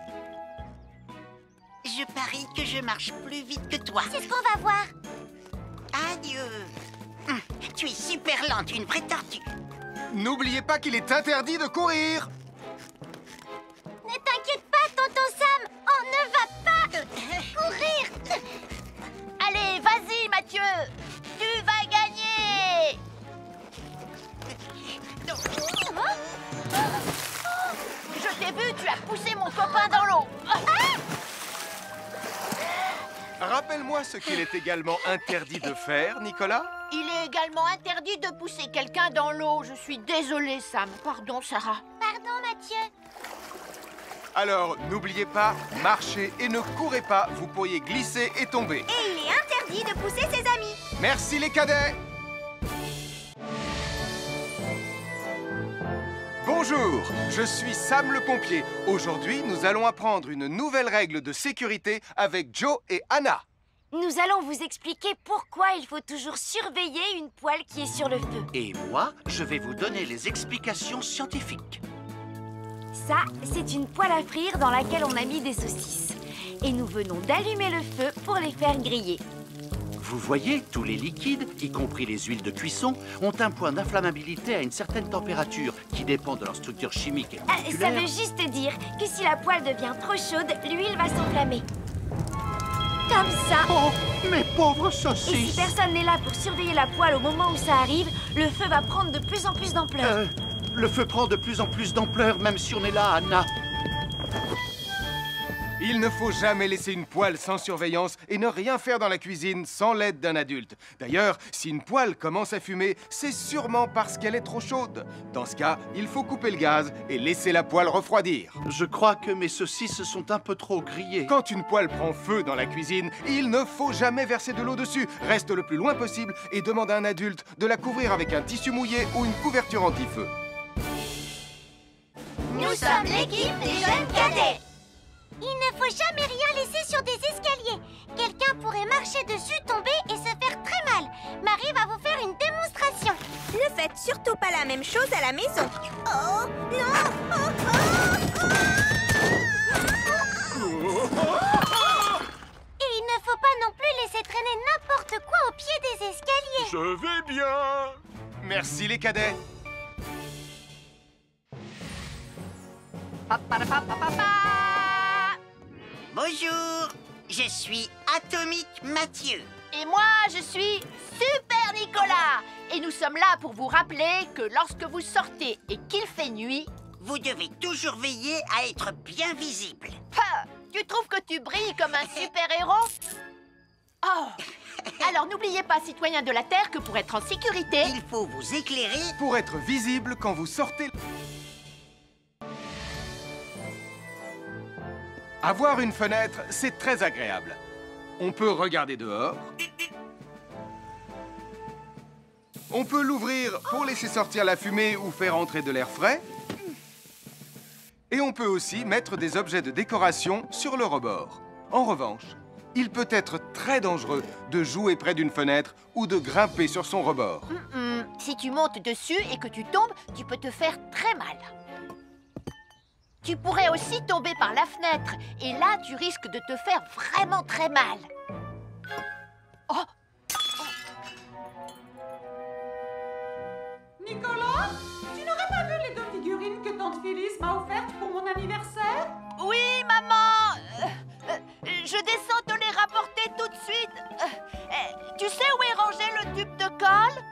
Je parie que je marche plus vite que toi. C'est ce qu'on va voir. Adieu. Hum, tu es super lente, une vraie tortue. N'oubliez pas qu'il est interdit de courir. Ne t'inquiète pas, tonton Sam. On ne va pas courir. Allez, vas-y, Mathieu. Tu vas gagner. Je t'ai vu, tu as poussé mon copain dans l'eau. Ah! Rappelle-moi ce qu'il est également interdit de faire, Nicolas. Il est également interdit de pousser quelqu'un dans l'eau. Je suis désolée, Sam. Pardon, Sarah. Pardon, Mathieu. Alors, n'oubliez pas, marchez et ne courez pas, vous pourriez glisser et tomber. Et il est interdit de pousser ses amis. Merci les cadets. Bonjour, je suis Sam le pompier. Aujourd'hui, nous allons apprendre une nouvelle règle de sécurité avec Joe et Anna. Nous allons vous expliquer pourquoi il faut toujours surveiller une poêle qui est sur le feu. Et moi, je vais vous donner les explications scientifiques. Ça, c'est une poêle à frire dans laquelle on a mis des saucisses. Et nous venons d'allumer le feu pour les faire griller. Vous voyez, tous les liquides, y compris les huiles de cuisson, ont un point d'inflammabilité à une certaine température qui dépend de leur structure chimique et Ah, moléculaire. ça veut juste dire que si la poêle devient trop chaude, l'huile va s'enflammer. Comme ça. Oh, mes pauvres Et si saucisses! personne n'est là pour surveiller la poêle au moment où ça arrive, le feu va prendre de plus en plus d'ampleur. Euh, le feu prend de plus en plus d'ampleur, même si on est là, Anna. Il ne faut jamais laisser une poêle sans surveillance et ne rien faire dans la cuisine sans l'aide d'un adulte. D'ailleurs, si une poêle commence à fumer, c'est sûrement parce qu'elle est trop chaude. Dans ce cas, il faut couper le gaz et laisser la poêle refroidir. Je crois que mes saucisses sont un peu trop grillées. Quand une poêle prend feu dans la cuisine, il ne faut jamais verser de l'eau dessus. Reste le plus loin possible et demande à un adulte de la couvrir avec un tissu mouillé ou une couverture anti-feu. Nous sommes l'équipe des jeunes cadets. Il ne faut jamais rien laisser sur des escaliers. Quelqu'un pourrait marcher dessus, tomber et se faire très mal. Marie va vous faire une démonstration. Ne faites surtout pas la même chose à la maison. Oh, non. Oh, oh, oh. Et il ne faut pas non plus laisser traîner n'importe quoi au pied des escaliers. Je vais bien. Merci les cadets. Bonjour, je suis Atomique Mathieu. Et moi, je suis Super Nicolas. Et nous sommes là pour vous rappeler que lorsque vous sortez et qu'il fait nuit, vous devez toujours veiller à être bien visible. Ha! Tu trouves que tu brilles comme un super-héros? Oh! Alors n'oubliez pas, citoyens de la Terre, que pour être en sécurité, il faut vous éclairer pour être visible quand vous sortez. Avoir une fenêtre, c'est très agréable. On peut regarder dehors. On peut l'ouvrir pour laisser sortir la fumée ou faire entrer de l'air frais. Et on peut aussi mettre des objets de décoration sur le rebord. En revanche, il peut être très dangereux de jouer près d'une fenêtre ou de grimper sur son rebord. Mm-mm. Si tu montes dessus et que tu tombes, tu peux te faire très mal. Tu pourrais aussi tomber par la fenêtre. Et là, tu risques de te faire vraiment très mal. Oh! Nicolas, tu n'aurais pas vu les deux figurines que tante Phyllis m'a offertes pour mon anniversaire? Oui, maman! Euh, euh, je descends te les rapporter tout de suite. Euh, euh, tu sais où est rangé le tube de colle?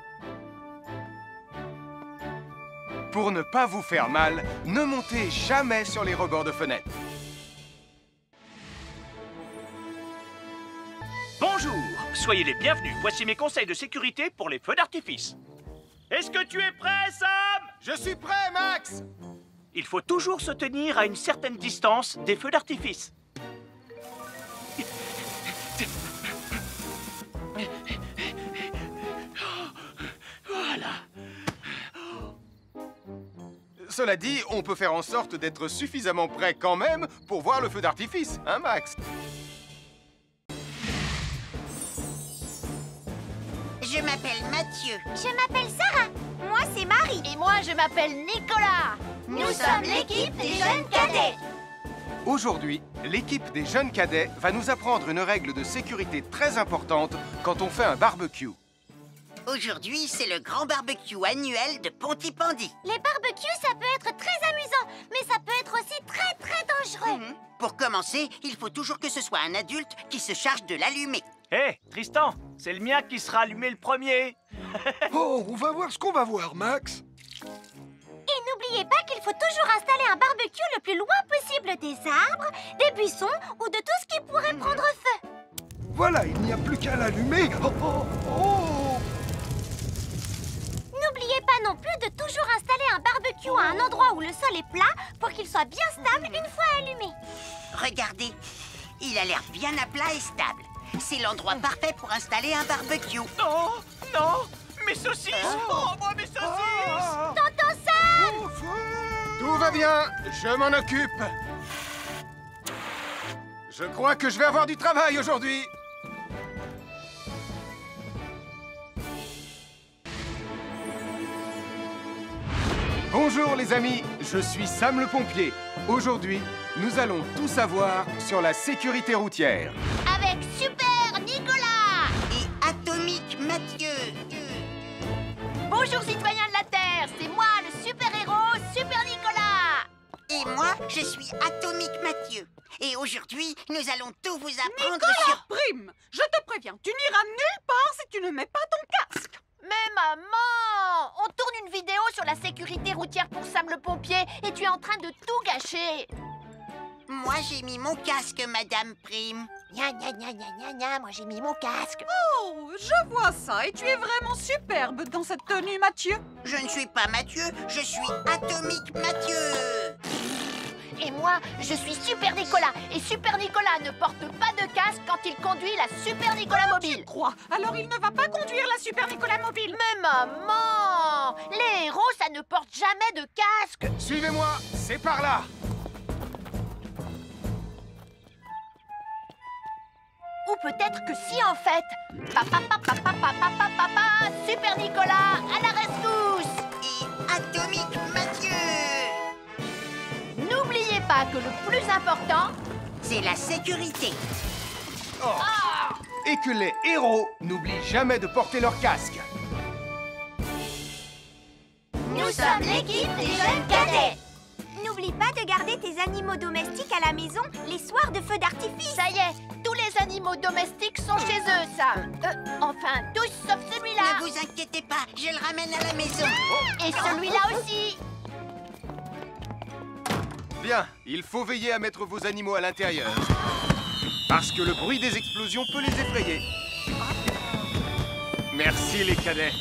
Pour ne pas vous faire mal, ne montez jamais sur les rebords de fenêtres. Bonjour, soyez les bienvenus. Voici mes conseils de sécurité pour les feux d'artifice. Est-ce que tu es prêt, Sam? Je suis prêt, Max! Il faut toujours se tenir à une certaine distance des feux d'artifice. Voilà. Cela dit, on peut faire en sorte d'être suffisamment prêt quand même pour voir le feu d'artifice, hein, Max? Je m'appelle Mathieu. Je m'appelle Sarah. Moi, c'est Marie. Et moi, je m'appelle Nicolas. Nous, Nous sommes l'équipe des jeunes cadets. Aujourd'hui, l'équipe des jeunes cadets va nous apprendre une règle de sécurité très importante quand on fait un barbecue. Aujourd'hui, c'est le grand barbecue annuel de Pontypandy. Les barbecues, ça peut être très amusant, mais ça peut être aussi très, très dangereux. Mmh. Pour commencer, il faut toujours que ce soit un adulte qui se charge de l'allumer. Hé, hey, Tristan, c'est le mien qui sera allumé le premier. Oh, on va voir ce qu'on va voir, Max. Et n'oubliez pas qu'il faut toujours installer un barbecue le plus loin possible des arbres, des buissons ou de tout ce qui pourrait mmh. prendre feu. Voilà, il n'y a plus qu'à l'allumer. Oh, oh, oh. N'oubliez pas non plus de toujours installer un barbecue à un endroit où le sol est plat pour qu'il soit bien stable une fois allumé. Regardez, il a l'air bien à plat et stable. C'est l'endroit parfait pour installer un barbecue. Non, non, mes saucisses. Oh, moi, mes saucisses. Tonton Sam! Tout va bien, je m'en occupe. Je crois que je vais avoir du travail aujourd'hui. Bonjour les amis, je suis Sam le pompier. Aujourd'hui, nous allons tout savoir sur la sécurité routière. Avec Super Nicolas! Et Atomique Mathieu. Bonjour citoyens de la Terre, c'est moi le super-héros Super Nicolas. Et moi, je suis Atomique Mathieu. Et aujourd'hui, nous allons tout vous apprendre Nicolas, sur... Prime, je te préviens, tu n'iras nulle part si tu ne mets pas ton casque. Mais maman, on tourne une vidéo sur la sécurité routière pour Sam le pompier et tu es en train de tout gâcher. Moi, j'ai mis mon casque, Madame Prime. Gna gna gna gna gna gna, moi j'ai mis mon casque. Oh, je vois ça et tu es vraiment superbe dans cette tenue, Mathieu. Je ne suis pas Mathieu, je suis Atomique Mathieu. Et moi, je suis Super Nicolas. Et Super Nicolas ne porte pas de casque quand il conduit la Super Nicolas Mobile. Tu crois? Alors il ne va pas conduire la Super Nicolas Mobile. Mais maman, les héros, ça ne porte jamais de casque. Suivez-moi, c'est par là. Ou peut-être que si, en fait. Papa, papa, papa, papa, papa, Super Nicolas, à la rescousse. Et Atomique Mathieu. N'oubliez pas que le plus important, c'est la sécurité. Oh. Ah. Et que les héros n'oublient jamais de porter leur casque. Nous sommes l'équipe des jeunes cadets. N'oublie pas de garder tes animaux domestiques à la maison les soirs de feu d'artifice. Ça y est, tous les animaux domestiques sont chez eux, Sam. Euh, enfin, tous sauf celui-là. Ne vous inquiétez pas, je le ramène à la maison. Et celui-là aussi. Bien, il faut veiller à mettre vos animaux à l'intérieur. Parce que le bruit des explosions peut les effrayer. Merci les cadets.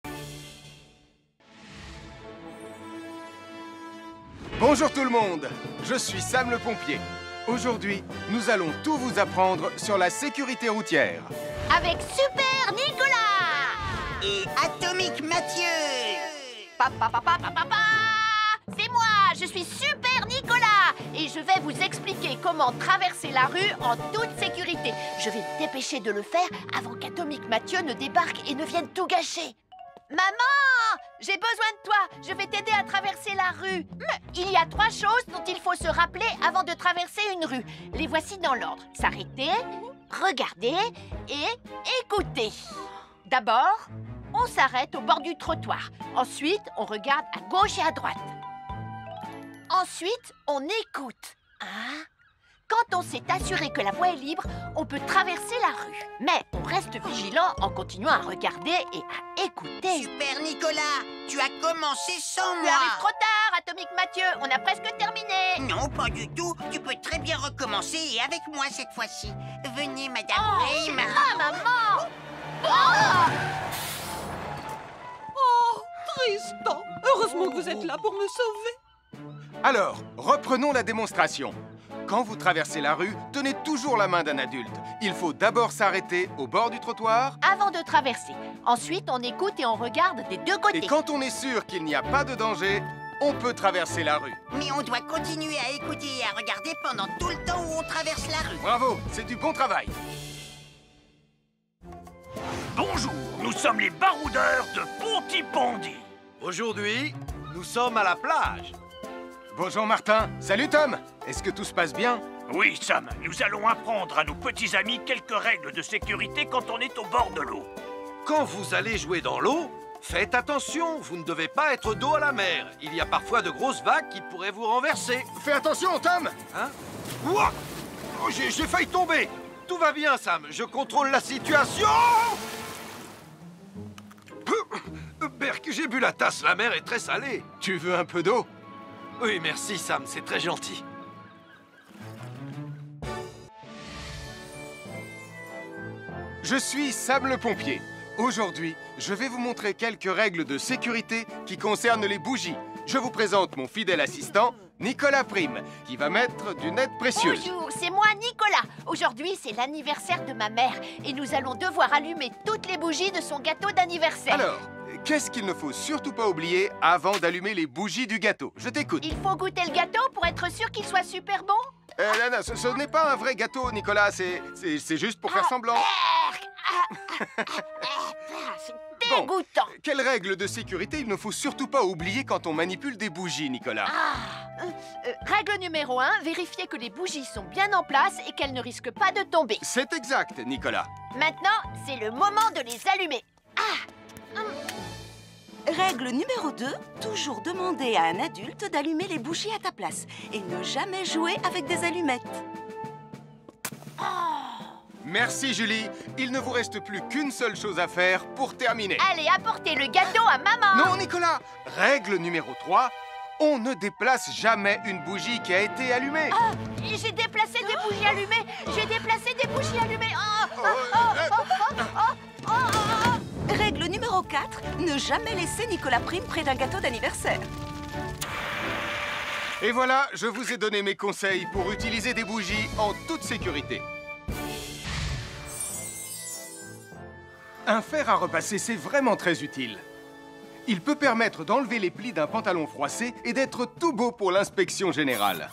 Bonjour tout le monde, je suis Sam le pompier. Aujourd'hui, nous allons tout vous apprendre sur la sécurité routière. Avec Super Nicolas. Et Atomique Mathieu. Papa, papa, papa, papa. C'est moi, je suis Super Nicolas. Et je vais vous expliquer comment traverser la rue en toute sécurité. Je vais me dépêcher de le faire avant qu'Atomique Mathieu ne débarque et ne vienne tout gâcher. Maman, j'ai besoin de toi. Je vais t'aider à traverser la rue. Il y a trois choses dont il faut se rappeler avant de traverser une rue. Les voici dans l'ordre. S'arrêter, regarder et écouter. D'abord, on s'arrête au bord du trottoir. Ensuite, on regarde à gauche et à droite. Ensuite, on écoute. Hein? Quand on s'est assuré que la voie est libre, on peut traverser la rue. Mais on reste vigilant en continuant à regarder et à écouter. Super Nicolas, tu as commencé sans moi. Tu arrives trop tard, Atomique Mathieu. On a presque terminé. Non, pas du tout. Tu peux très bien recommencer et avec moi cette fois-ci. Venez, Madame Oh, Prime. ah, maman. Oh. Oh, Tristan. Heureusement que vous êtes là pour me sauver. Alors, reprenons la démonstration. Quand vous traversez la rue, tenez toujours la main d'un adulte. Il faut d'abord s'arrêter au bord du trottoir. Avant de traverser. Ensuite, on écoute et on regarde des deux côtés. Et quand on est sûr qu'il n'y a pas de danger, on peut traverser la rue. Mais on doit continuer à écouter et à regarder pendant tout le temps où on traverse la rue. Bravo, c'est du bon travail. Bonjour, nous sommes les baroudeurs de Pontypandy. Aujourd'hui, nous sommes à la plage. Bonjour Martin. Salut Tom. Est-ce que tout se passe bien? Oui, Sam, nous allons apprendre à nos petits amis quelques règles de sécurité quand on est au bord de l'eau. Quand vous allez jouer dans l'eau, faites attention, vous ne devez pas être dos à la mer. Il y a parfois de grosses vagues qui pourraient vous renverser. Fais attention, Tom. Hein? Ouah! Oh, j'ai, j'ai failli tomber. Tout va bien, Sam, je contrôle la situation. Berk, j'ai bu la tasse, la mer est très salée. Tu veux un peu d'eau? Oui, merci, Sam, c'est très gentil. je suis Sam le pompier. Aujourd'hui, je vais vous montrer quelques règles de sécurité qui concernent les bougies. Je vous présente mon fidèle assistant, Nicolas Prime, qui va mettre d'une aide précieuse. Bonjour, c'est moi Nicolas. Aujourd'hui, c'est l'anniversaire de ma mère et nous allons devoir allumer toutes les bougies de son gâteau d'anniversaire. Alors, qu'est-ce qu'il ne faut surtout pas oublier avant d'allumer les bougies du gâteau? Je t'écoute. Il faut goûter le gâteau pour être sûr qu'il soit super bon? Euh, non, non, ce, ce n'est pas un vrai gâteau, Nicolas. C'est c'est juste pour faire semblant. C'est dégoûtant. Bon, quelles règles de sécurité il ne faut surtout pas oublier quand on manipule des bougies, Nicolas? Ah, euh, euh, règle numéro un, vérifier que les bougies sont bien en place et qu'elles ne risquent pas de tomber. C'est exact, Nicolas. Maintenant, c'est le moment de les allumer. Ah, hum. Règle numéro deux, toujours demander à un adulte d'allumer les bougies à ta place et ne jamais jouer avec des allumettes. Oh. Merci, Julie. Il ne vous reste plus qu'une seule chose à faire pour terminer. Allez, apportez le gâteau à maman. Non, Nicolas. Règle numéro trois, on ne déplace jamais une bougie qui a été allumée. Oh, j'ai déplacé des bougies allumées. J'ai déplacé des bougies allumées. Oh, oh, oh, oh, oh, oh, oh, oh. Règle numéro quatre, ne jamais laisser Nicolas Prime près d'un gâteau d'anniversaire. Et voilà, je vous ai donné mes conseils pour utiliser des bougies en toute sécurité. Un fer à repasser, c'est vraiment très utile. Il peut permettre d'enlever les plis d'un pantalon froissé et d'être tout beau pour l'inspection générale.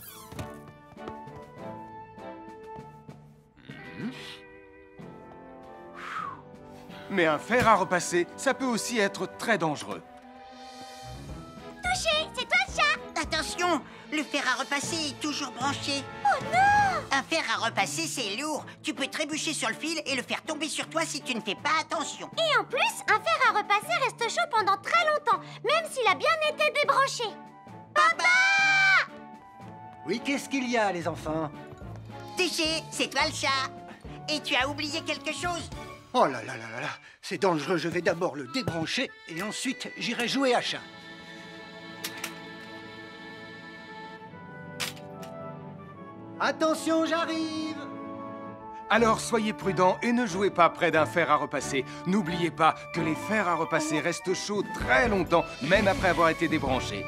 Mais un fer à repasser, ça peut aussi être très dangereux. Touché, c'est toi le chat. Attention, le fer à repasser est toujours branché. Oh non! Un fer à repasser, c'est lourd. Tu peux trébucher sur le fil et le faire tomber sur toi si tu ne fais pas attention. Et en plus, un fer à repasser reste chaud pendant très longtemps, même s'il a bien été débranché. Papa! Oui, qu'est-ce qu'il y a, les enfants? Touché, c'est toi le chat. Et tu as oublié quelque chose? Oh là là là là là, c'est dangereux, je vais d'abord le débrancher et ensuite j'irai jouer à chat. Attention, j'arrive! Alors soyez prudents et ne jouez pas près d'un fer à repasser. N'oubliez pas que les fers à repasser restent chauds très longtemps, même après avoir été débranchés.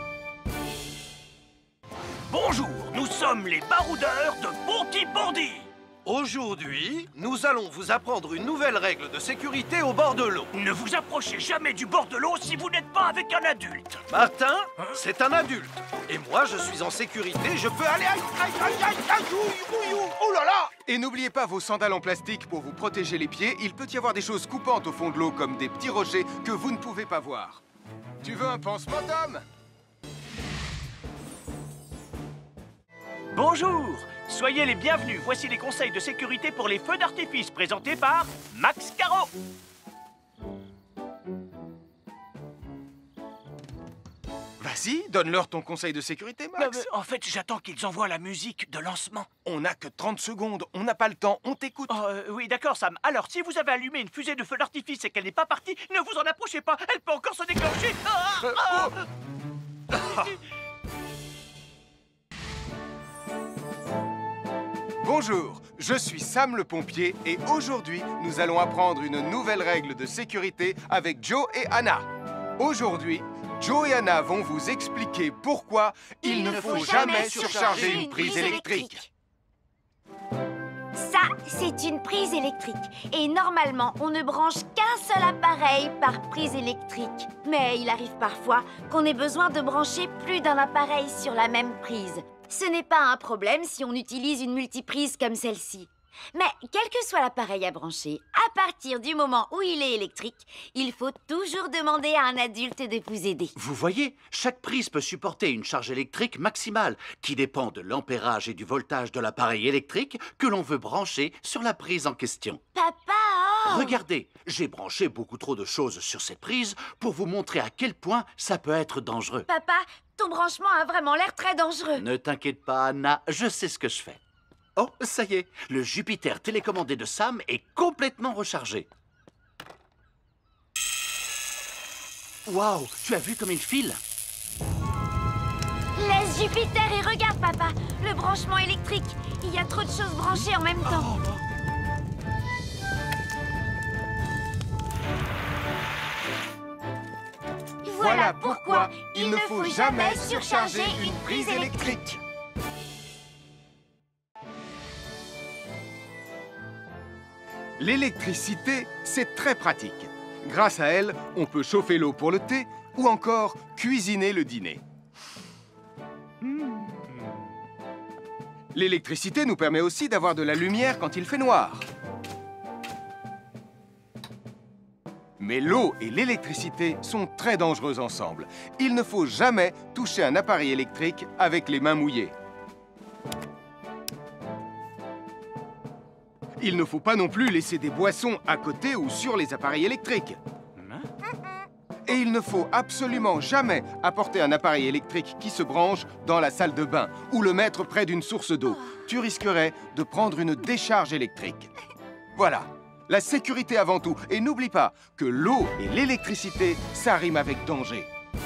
Bonjour, nous sommes les baroudeurs de Bonty-Bordy. Aujourd'hui, nous allons vous apprendre une nouvelle règle de sécurité au bord de l'eau. Ne vous approchez jamais du bord de l'eau si vous n'êtes pas avec un adulte. Martin, c'est un adulte. Et moi, je suis en sécurité, je peux aller... Aïe, aïe, aïe, aïe, aïe, ouïe, ouïe, ouïe. Oh là là! Et n'oubliez pas vos sandales en plastique pour vous protéger les pieds. Il peut y avoir des choses coupantes au fond de l'eau, comme des petits rochers que vous ne pouvez pas voir. Tu veux un pansement, Tom? Bonjour, soyez les bienvenus. Voici les conseils de sécurité pour les feux d'artifice présentés par Max Caro. Vas-y, donne-leur ton conseil de sécurité, Max. Euh, en fait, j'attends qu'ils envoient la musique de lancement. On n'a que trente secondes, on n'a pas le temps, on t'écoute. Oh, euh, oui, d'accord, Sam. Alors, si vous avez allumé une fusée de feu d'artifice et qu'elle n'est pas partie, ne vous en approchez pas. Elle peut encore se déclencher. Ah, Euh, ah. oh. Bonjour, je suis Sam le pompier et aujourd'hui, nous allons apprendre une nouvelle règle de sécurité avec Joe et Anna. Aujourd'hui, Joe et Anna vont vous expliquer pourquoi il, il ne faut, faut jamais surcharger une prise électrique. Ça, c'est une prise électrique. Et normalement, on ne branche qu'un seul appareil par prise électrique. Mais il arrive parfois qu'on ait besoin de brancher plus d'un appareil sur la même prise. Ce n'est pas un problème si on utilise une multiprise comme celle-ci. Mais quel que soit l'appareil à brancher, à partir du moment où il est électrique, il faut toujours demander à un adulte de vous aider. Vous voyez, chaque prise peut supporter une charge électrique maximale qui dépend de l'ampérage et du voltage de l'appareil électrique que l'on veut brancher sur la prise en question. Papa, oh! Regardez, j'ai branché beaucoup trop de choses sur cette prise pour vous montrer à quel point ça peut être dangereux. Papa, ton branchement a vraiment l'air très dangereux. Ne t'inquiète pas, Anna, je sais ce que je fais. Oh, ça y est, le Jupiter télécommandé de Sam est complètement rechargé. Waouh, tu as vu comme il file? Laisse Jupiter et regarde, papa. Le branchement électrique. Il y a trop de choses branchées en même temps. Voilà pourquoi il ne faut jamais surcharger une prise électrique. L'électricité, c'est très pratique. Grâce à elle, on peut chauffer l'eau pour le thé ou encore cuisiner le dîner. L'électricité nous permet aussi d'avoir de la lumière quand il fait noir. Mais l'eau et l'électricité sont très dangereux ensemble. Il ne faut jamais toucher un appareil électrique avec les mains mouillées. Il ne faut pas non plus laisser des boissons à côté ou sur les appareils électriques. Et il ne faut absolument jamais apporter un appareil électrique qui se branche dans la salle de bain ou le mettre près d'une source d'eau. Tu risquerais de prendre une décharge électrique. Voilà, la sécurité avant tout. Et n'oublie pas que l'eau et l'électricité, ça rime avec danger.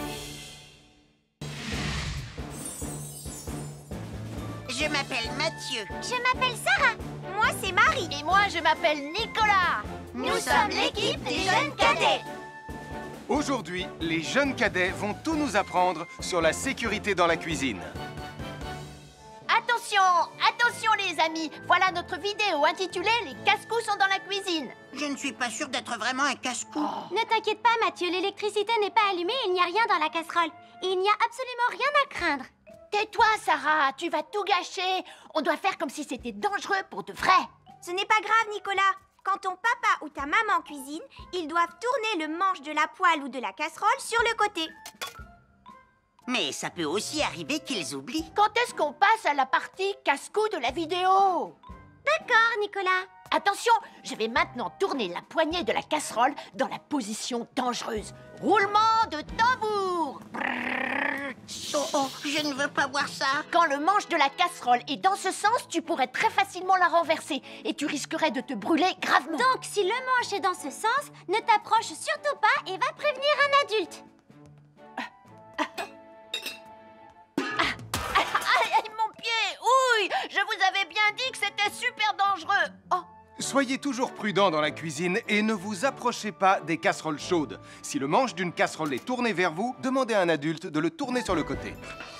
Je m'appelle Mathieu. Je m'appelle Sarah. Moi, c'est Marie. Et moi, je m'appelle Nicolas. Nous, Nous sommes l'équipe des jeunes cadets. Aujourd'hui, les jeunes cadets vont tout nous apprendre sur la sécurité dans la cuisine. Attention, attention les amis. Voilà notre vidéo intitulée « Les casse-cou sont dans la cuisine ». Je ne suis pas sûre d'être vraiment un casse-cou. Oh. Ne t'inquiète pas, Mathieu, l'électricité n'est pas allumée et il n'y a rien dans la casserole. Et il n'y a absolument rien à craindre. Tais-toi, Sarah, tu vas tout gâcher. On doit faire comme si c'était dangereux pour de vrai. Ce n'est pas grave, Nicolas. Quand ton papa ou ta maman cuisine, ils doivent tourner le manche de la poêle ou de la casserole sur le côté. Mais ça peut aussi arriver qu'ils oublient. Quand est-ce qu'on passe à la partie casse-cou de la vidéo? D'accord, Nicolas. Attention, je vais maintenant tourner la poignée de la casserole dans la position dangereuse. Roulement de tambour. Oh, oh, je ne veux pas voir ça. Quand le manche de la casserole est dans ce sens, tu pourrais très facilement la renverser et tu risquerais de te brûler gravement. Donc, si le manche est dans ce sens, ne t'approche surtout pas et va prévenir un adulte. Aïe, aïe, mon pied! Ouille! Je vous avais bien dit que c'était super dangereux. Oh. Soyez toujours prudents dans la cuisine et ne vous approchez pas des casseroles chaudes. Si le manche d'une casserole est tourné vers vous, demandez à un adulte de le tourner sur le côté.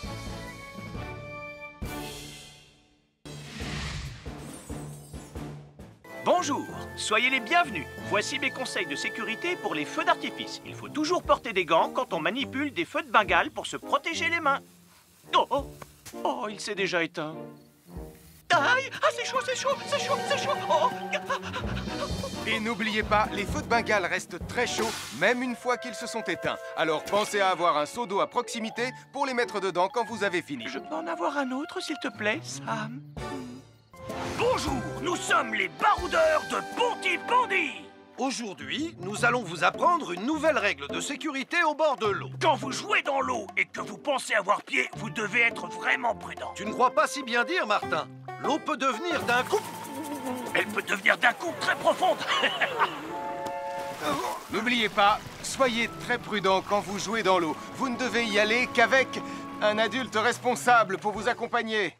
Bonjour, soyez les bienvenus. Voici mes conseils de sécurité pour les feux d'artifice. Il faut toujours porter des gants quand on manipule des feux de Bengale pour se protéger les mains. Oh, oh, oh, il s'est déjà éteint. Aïe, ah, c'est chaud, c'est chaud, c'est chaud, c'est chaud. Oh. Et n'oubliez pas, les feux de Bengale restent très chauds, même une fois qu'ils se sont éteints. Alors pensez à avoir un seau d'eau à proximité pour les mettre dedans quand vous avez fini. Je peux en avoir un autre, s'il te plaît, Sam? Bonjour, nous sommes les baroudeurs de Pontypandy. Aujourd'hui, nous allons vous apprendre une nouvelle règle de sécurité au bord de l'eau. Quand vous jouez dans l'eau et que vous pensez avoir pied, vous devez être vraiment prudent. Tu ne crois pas si bien dire, Martin? L'eau peut devenir d'un coup... Elle peut devenir d'un coup très profonde. N'oubliez pas, soyez très prudent quand vous jouez dans l'eau. Vous ne devez y aller qu'avec un adulte responsable pour vous accompagner.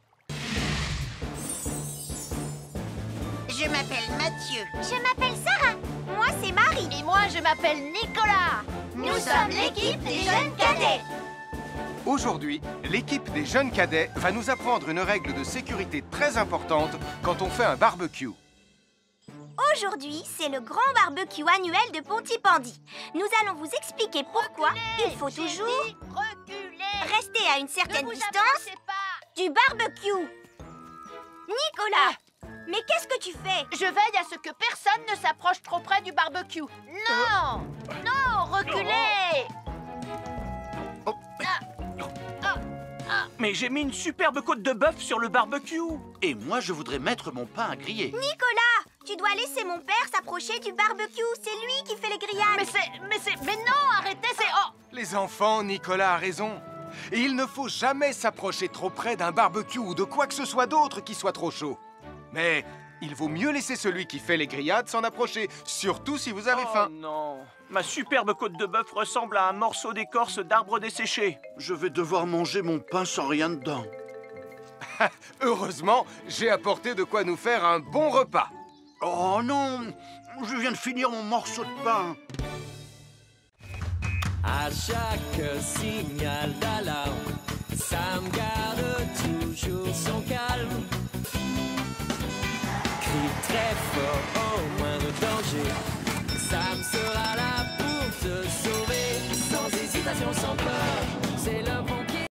Je m'appelle Mathieu. Je m'appelle Sarah. Moi, c'est Marie. Et moi, je m'appelle Nicolas. Nous, Nous sommes l'équipe des jeunes cadets. Aujourd'hui, l'équipe des jeunes cadets va nous apprendre une règle de sécurité très importante quand on fait un barbecue. Aujourd'hui, c'est le grand barbecue annuel de Pontypandy. Nous allons vous expliquer pourquoi reculez, il faut toujours reculer. rester à une certaine distance du barbecue. Nicolas, ah. mais qu'est-ce que tu fais? Je veille à ce que personne ne s'approche trop près du barbecue. Non, euh. non, reculez. Oh. Ah. Mais j'ai mis une superbe côte de bœuf sur le barbecue. Et moi, je voudrais mettre mon pain à griller. Nicolas, tu dois laisser mon père s'approcher du barbecue. C'est lui qui fait les grillades. Mais c'est... Mais c'est... Mais non, arrêtez, c'est... Oh. Les enfants, Nicolas a raison. Et il ne faut jamais s'approcher trop près d'un barbecue ou de quoi que ce soit d'autre qui soit trop chaud. Mais il vaut mieux laisser celui qui fait les grillades s'en approcher, surtout si vous avez oh faim. Non, ma superbe côte de bœuf ressemble à un morceau d'écorce d'arbre desséché. Je vais devoir manger mon pain sans rien dedans. Heureusement, j'ai apporté de quoi nous faire un bon repas. Oh non, je viens de finir mon morceau de pain. À chaque signal d'alarme,